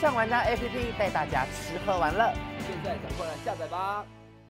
上玩家 APP 带大家吃喝玩乐。 现在赶快来下载吧！